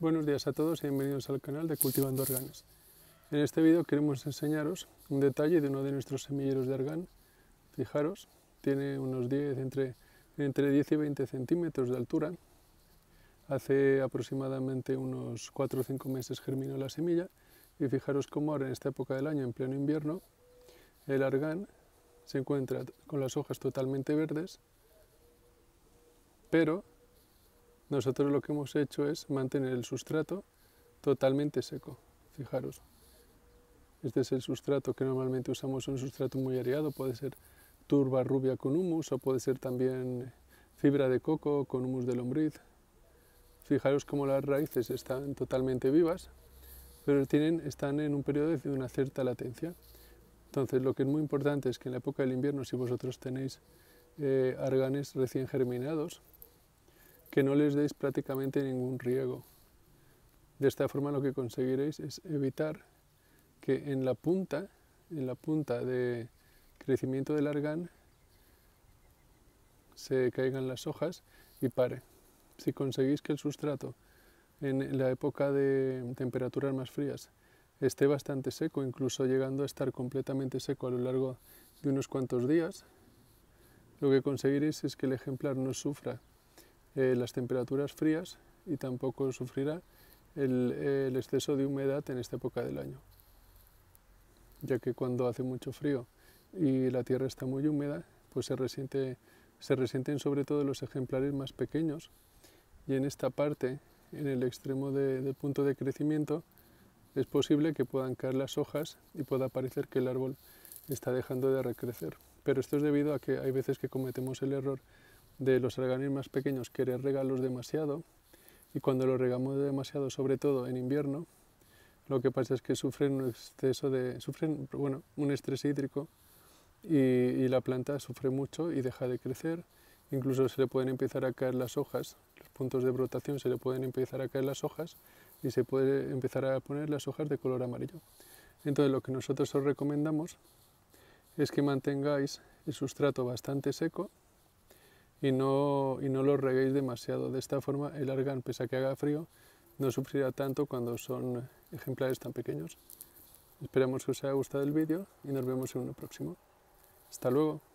Buenos días a todos y bienvenidos al canal de Cultivando Arganes. En este vídeo queremos enseñaros un detalle de uno de nuestros semilleros de argán. Fijaros, tiene unos entre 10 y 20 centímetros de altura. Hace aproximadamente unos 4 o 5 meses germinó la semilla y fijaros cómo ahora en esta época del año, en pleno invierno, el argán se encuentra con las hojas totalmente verdes, pero nosotros lo que hemos hecho es mantener el sustrato totalmente seco. Fijaros, este es el sustrato que normalmente usamos, un sustrato muy areado, puede ser turba rubia con humus o puede ser también fibra de coco con humus de lombriz. Fijaros cómo las raíces están totalmente vivas, pero están en un periodo de una cierta latencia. Entonces lo que es muy importante es que en la época del invierno, si vosotros tenéis arganes recién germinados, que no les deis prácticamente ningún riego. De esta forma lo que conseguiréis es evitar que en la punta de crecimiento del argán se caigan las hojas y pare. Si conseguís que el sustrato en la época de temperaturas más frías esté bastante seco, incluso llegando a estar completamente seco a lo largo de unos cuantos días, lo que conseguiréis es que el ejemplar no sufra las temperaturas frías y tampoco sufrirá el exceso de humedad en esta época del año, ya que cuando hace mucho frío y la tierra está muy húmeda, pues se resienten sobre todo los ejemplares más pequeños, y en esta parte, en el extremo del punto de crecimiento, es posible que puedan caer las hojas y pueda parecer que el árbol está dejando de recrecer. Pero esto es debido a que hay veces que cometemos el error de los arganes más pequeños querer regarlos demasiado, y cuando los regamos demasiado, sobre todo en invierno, lo que pasa es que sufren un estrés hídrico y la planta sufre mucho y deja de crecer. Incluso se le pueden empezar a caer las hojas, los puntos de brotación se le pueden empezar a caer las hojas y se puede empezar a poner las hojas de color amarillo. Entonces lo que nosotros os recomendamos es que mantengáis el sustrato bastante seco y no lo reguéis demasiado. De esta forma el argán, pese a que haga frío, no sufrirá tanto cuando son ejemplares tan pequeños. Esperamos que os haya gustado el vídeo y nos vemos en uno próximo. Hasta luego.